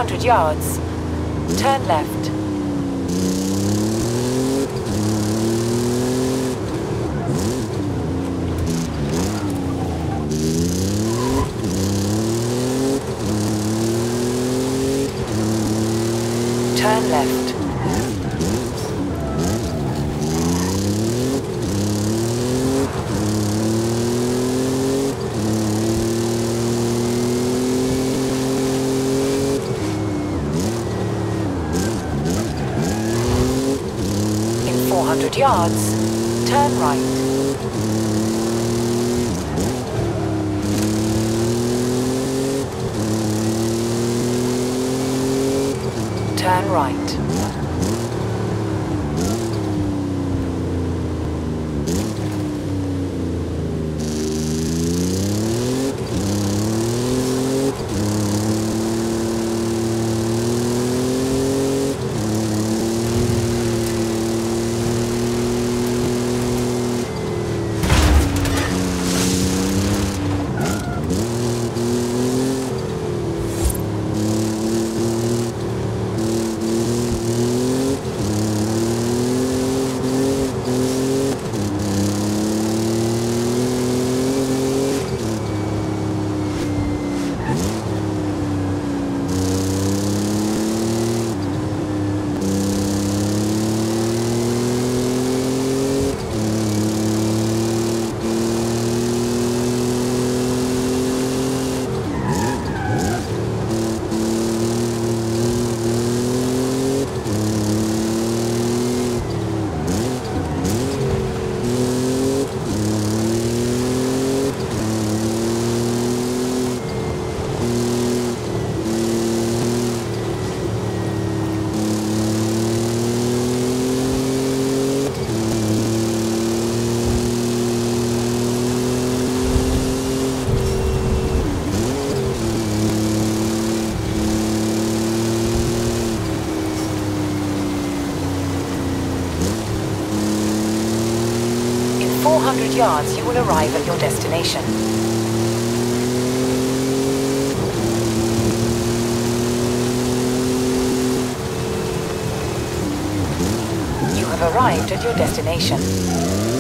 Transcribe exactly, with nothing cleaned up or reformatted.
hundred yards, turn left. Turn left. In four hundred yards, turn right. Turn right. four hundred yards, you will arrive at your destination. You have arrived at your destination.